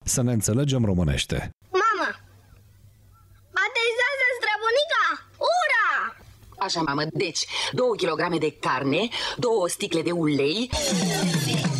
să ne înțelegem românește. Mamă! Batezează străbunica! Ura! Așa, mamă, deci 2 kg de carne, 2 sticle de ulei.